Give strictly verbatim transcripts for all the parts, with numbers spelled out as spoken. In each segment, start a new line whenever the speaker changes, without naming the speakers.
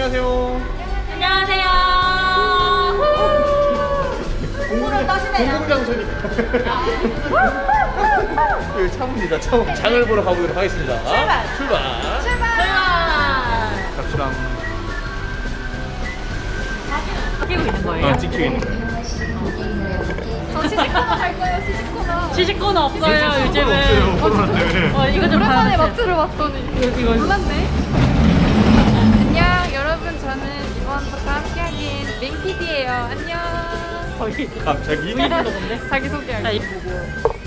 안녕하세요.
안녕하세요. 공부를 따시네요.
공공장소니까. 여기 차입니다. 차. 장을 보러 가보도록 하겠습니다.
출발.
출발.
출발.
갑시다.
찍히고 있는 거예요?
어, 찍히고 있는 거예요.
저 시식코너 할 거예요, 시식코너.
시식코너 없어요, 요즘은.
없어요, 코로나 때문에.
어, 이거 좀
오랜만에
봐주세요.
마트를 왔더니
이거, 이거.
몰랐네. 안녕, 여러분. 저는 이번부터 함께하긴 맹피디예요. 안녕.
거기
갑자기?
브이로그인데?
자기 소개할게.
자, 이 보고.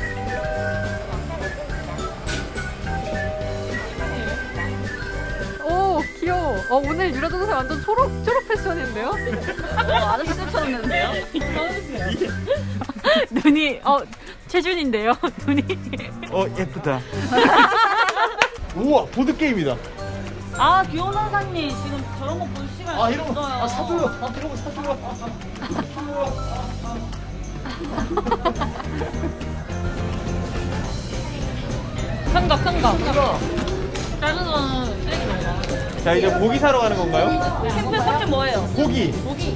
오, 귀여워. 어, 오늘 유라 동생 완전 초록 초록 패션인데요?
어, 아저씨처럼 됐는데요? 눈이, 어, 최준인데요? 눈이.
어, 예쁘다. 우와, 보드게임이다.
아, 귀여운 선생님. 지금 저런 거 볼 시간
아, 이런 거.
없어요.
아, 사줘요. 아, 이런 거 사줘요.
큰 거, 큰 거. 작은 거는 쓰레기 먹어.
자, 이제 고기 사러 가는 건가요?
캠프 컨셉 뭐예요?
고기.
고기.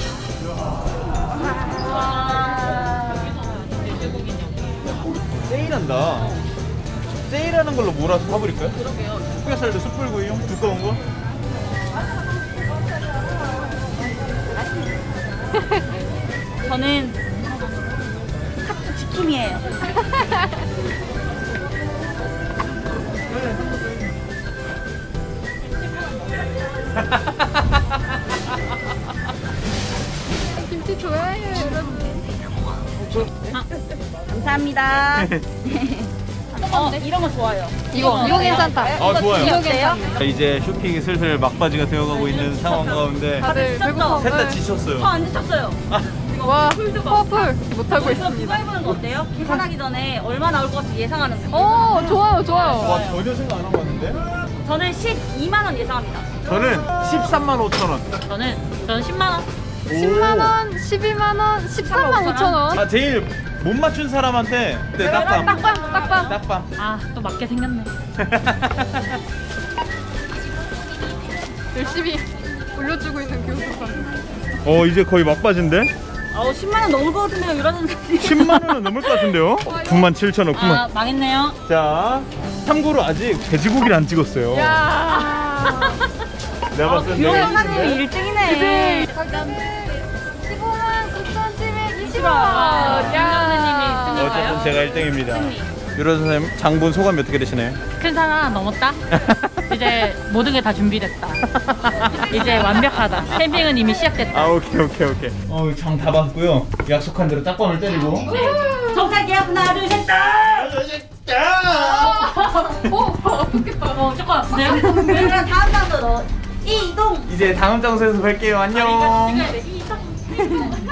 와.
세일한다. 세일하는 걸로 몰아서 사버릴까요?
그러게요.
흑야살도 숯불구이용 두꺼운 거?
저는 카트 지킴이에요.
김치 좋아해요, 여러분.
아, 감사합니다. 어, 이런 거 좋아요.
이거, 이거 괜찮다.
아, 좋아요.
이거 괜찮네.
자, 이제 쇼핑이 슬슬 막바지가 되어가고 있는 상황 가운데
다들 배고파.
셋 다 지쳤어요.
저 안 지쳤어요.
와, 퍼플 못하고
이거 그거
있습니다.
해보는 거 어때요? 계산하기 전에 얼마 나올 것 같이 예상하는 거.
오, 좋아요, 좋아요.
와, 전혀 생각 안 하고 왔는데?
저는 십이만 원 예상합니다.
저는 십삼만 오천 원.
저는 저는 십만 원.
십만 원, 십이만 원, 십삼만 오천 원.
아, 제일 못 맞춘 사람한테 네, 딱밤.
딱밤, 딱밤.
딱밤.
아, 또 맞게 생겼네.
열심히 올려주고 있는 교수관.
어, 이제 거의 막바지인데?
아우, 십만 원 넘을 것 같은데요, 이런 선생님.
십만 원은 넘을 것 같은데요? 구만 칠천 원, 구만.
아, 망했네요.
자, 참고로 아직 돼지고기를 안 찍었어요.
야.
내가
아,
봤을 때
귀여운
내가
선생님이 일 등이네.
십오만 구천칠백이십 원.
아,
야.
선생님이
어쨌든 제가 일 등입니다.
승리.
유라 선생님, 장본 소감이 어떻게 되시나요?
큰 산 하나 넘었다. 이제 모든 게 다 준비됐다. 이제 완벽하다. 캠핑은 이미 시작됐다.
아, 오케이, 오케이, 오케이. 어, 장 다 봤고요. 약속한 대로 딱밤을 때리고.
정상기 하나, 둘, 셋, 다!
오, 어떻겠다.
어, 조금. 네. 그럼 다음 장소로 이동!
이제 다음 장소에서 뵐게요. 안녕.
찍어야 돼. 이동.